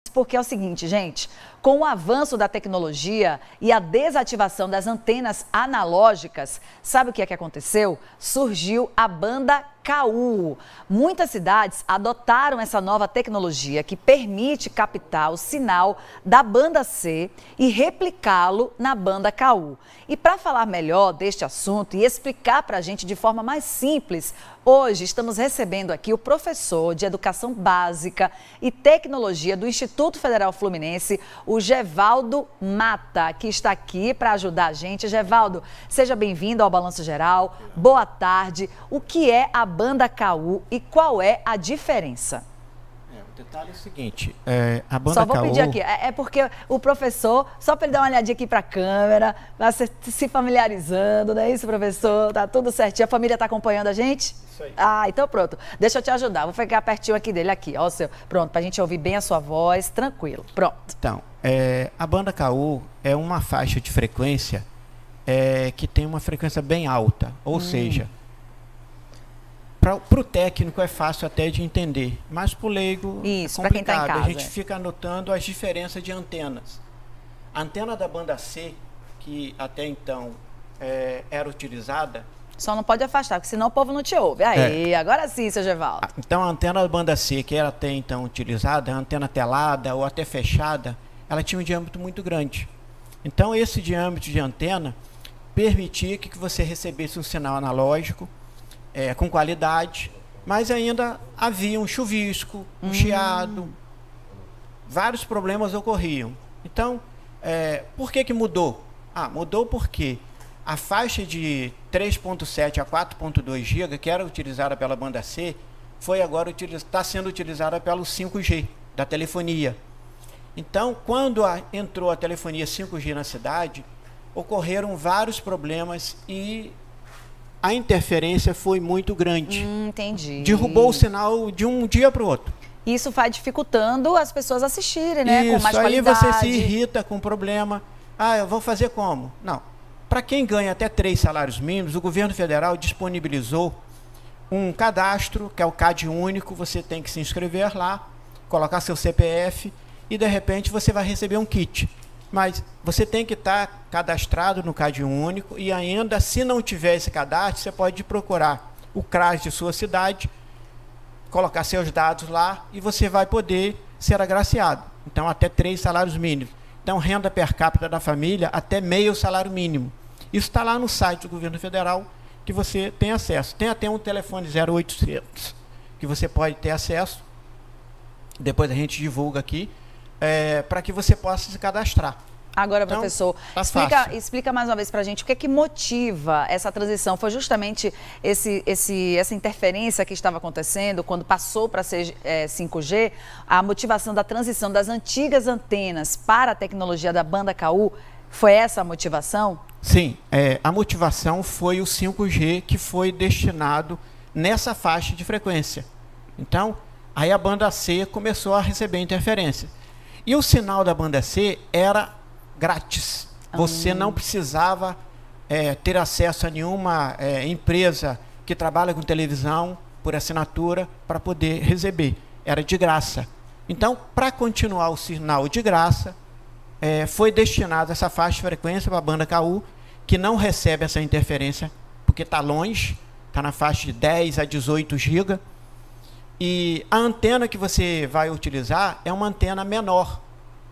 Porque é o seguinte, gente, com o avanço da tecnologia e a desativação das antenas analógicas, sabe o que é que aconteceu? Surgiu a banda KU. Muitas cidades adotaram essa nova tecnologia que permite captar o sinal da banda C e replicá-lo na banda KU. E para falar melhor deste assunto e explicar para a gente de forma mais simples, hoje estamos recebendo aqui o professor de Educação Básica e Tecnologia do Instituto Federal Fluminense, o Gevaldo Mata, que está aqui para ajudar a gente. Gevaldo, seja bem-vindo ao Balanço Geral. Boa tarde. O que é a banda KU e qual é a diferença? O detalhe é o seguinte, a banda Só vou KU... pedir aqui, porque o professor, só para ele dar uma olhadinha aqui para a câmera, vai se familiarizando, não é isso, professor? Tá tudo certinho, a família está acompanhando a gente? Isso aí. Ah, então pronto, deixa eu te ajudar, vou ficar pertinho aqui dele, aqui, ó, o seu. Pronto, para a gente ouvir bem a sua voz, tranquilo, pronto. Então, a banda KU é uma faixa de frequência que tem uma frequência bem alta, ou seja... Para o técnico é fácil até de entender, mas para o leigo isso, é para quem está em complicado. casa. A gente fica anotando as diferenças de antenas. A antena da banda C, que até então era utilizada... Só não pode afastar, porque senão o povo não te ouve. Aí, agora sim, seu Gevaldo. Então, a antena da banda C, que era até então utilizada, a antena telada ou até fechada, ela tinha um diâmetro muito grande. Então, esse diâmetro de antena permitia que você recebesse um sinal analógico, com qualidade, mas ainda havia um chuvisco, um chiado, vários problemas ocorriam. Então, por que mudou? Mudou porque a faixa de 3.7 a 4.2 GB, que era utilizada pela banda C, está sendo utilizada pelo 5G da telefonia. Então, quando entrou a telefonia 5G na cidade, ocorreram vários problemas e a interferência foi muito grande. Entendi. Derrubou o sinal de um dia para o outro. Isso vai dificultando as pessoas assistirem, né? Isso, com mais aí qualidade. você se irrita com o problema. Eu vou fazer como? Não. Para quem ganha até 3 salários mínimos, o governo federal disponibilizou um cadastro, que é o CAD único. Você tem que se inscrever lá, colocar seu CPF e, de repente, você vai receber um kit. Mas você tem que estar cadastrado no CAD único e ainda, se não tiver esse cadastro, você pode procurar o CRAS de sua cidade, colocar seus dados lá e você vai poder ser agraciado. Então, até 3 salários mínimos. Então, renda per capita da família até meio salário mínimo. Isso está lá no site do governo federal que você tem acesso. Tem até um telefone 0800 que você pode ter acesso. Depois a gente divulga aqui. Para que você possa se cadastrar. Agora, então, professor, explica mais uma vez para a gente o que é que motiva essa transição. Foi justamente essa interferência que estava acontecendo quando passou para ser 5G, a motivação da transição das antigas antenas para a tecnologia da banda KU, foi essa a motivação? Sim, a motivação foi o 5G que foi destinado nessa faixa de frequência. Então, aí a banda C começou a receber interferência. E o sinal da banda C era grátis. Você não precisava ter acesso a nenhuma empresa que trabalha com televisão por assinatura para poder receber. Era de graça. Então, para continuar o sinal de graça, foi destinada essa faixa de frequência para a banda KU, que não recebe essa interferência, porque está longe, está na faixa de 10 a 18 GB. E a antena que você vai utilizar é uma antena menor.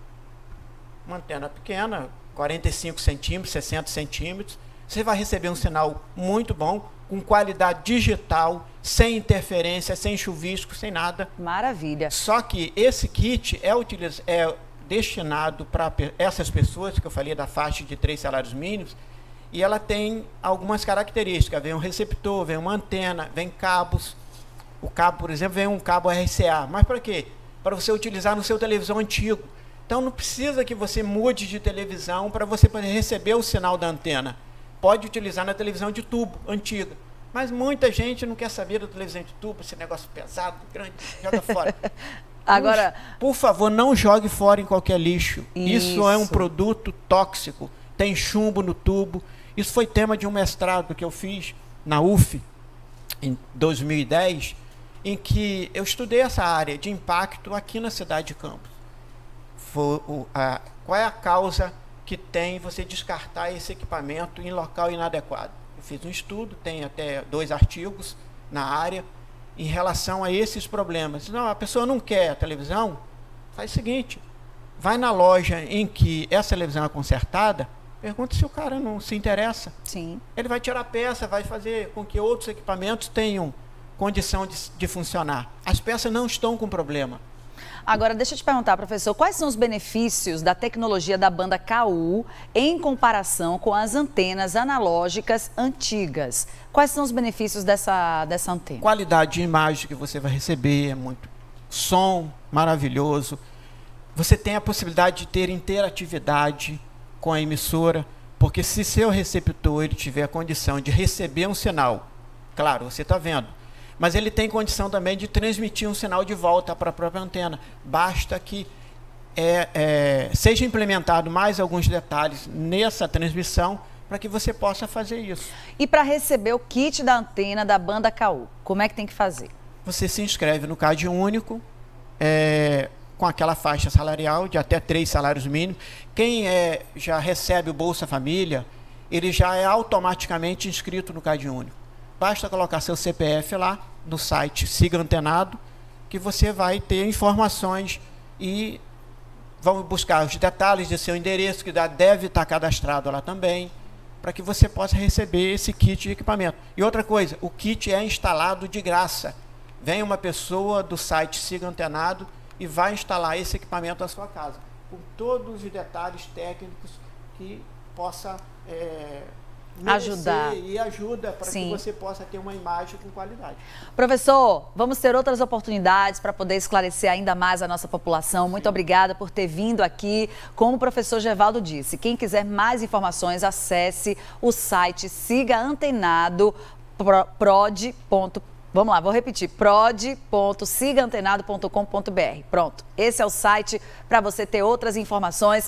Uma antena pequena, 45 centímetros, 60 centímetros. Você vai receber um sinal muito bom, com qualidade digital, sem interferência, sem chuvisco, sem nada. Maravilha. Só que esse kit é destinado para essas pessoas, que eu falei da faixa de 3 salários mínimos, e ela tem algumas características. Vem um receptor, vem uma antena, vem cabos. O cabo, por exemplo, vem um cabo RCA. Mas para quê? Para você utilizar no seu televisão antigo. Então não precisa que você mude de televisão para você poder receber o sinal da antena. Pode utilizar na televisão de tubo, antiga. Mas muita gente não quer saber da televisão de tubo, esse negócio pesado, grande, joga fora. Agora, por favor, não jogue fora em qualquer lixo. Isso é um produto tóxico. Tem chumbo no tubo. Isso foi tema de um mestrado que eu fiz na UF em 2010, em que eu estudei essa área de impacto aqui na cidade de Campos. qual é a causa que tem você descartar esse equipamento em local inadequado. Eu fiz um estudo, tem até 2 artigos na área, em relação a esses problemas. Não, a pessoa não quer a televisão, faz o seguinte, vai na loja em que essa televisão é consertada, pergunta se o cara não se interessa. Sim. Ele vai tirar a peça, vai fazer com que outros equipamentos tenham condição de funcionar. As peças não estão com problema. Agora, deixa eu te perguntar, professor, quais são os benefícios da tecnologia da banda KU em comparação com as antenas analógicas antigas? Quais são os benefícios dessa antena? Qualidade de imagem que você vai receber é muito. Som maravilhoso. Você tem a possibilidade de ter interatividade com a emissora, porque se seu receptor ele tiver a condição de receber um sinal, claro, você está vendo, mas ele tem condição também de transmitir um sinal de volta para a própria antena. Basta que seja implementado mais alguns detalhes nessa transmissão para que você possa fazer isso. E para receber o kit da antena da banda KU, como é que tem que fazer? Você se inscreve no CAD único, com aquela faixa salarial de até 3 salários mínimos. Quem já recebe o Bolsa Família, ele já é automaticamente inscrito no CAD único. Basta colocar seu CPF lá no site Siga Antenado, que você vai ter informações e vão buscar os detalhes de seu endereço, que deve estar cadastrado lá também, para que você possa receber esse kit de equipamento. E outra coisa, o kit é instalado de graça. Vem uma pessoa do site Siga Antenado e vai instalar esse equipamento na sua casa, com todos os detalhes técnicos que possa ajudar e ajuda para que você possa ter uma imagem com qualidade. Professor, vamos ter outras oportunidades para poder esclarecer ainda mais a nossa população. Muito obrigada por ter vindo aqui. Como o professor Gevaldo disse, quem quiser mais informações, acesse o site Siga Antenado Vamos lá, vou repetir, prod.sigaantenado.com.br. Pronto, esse é o site para você ter outras informações.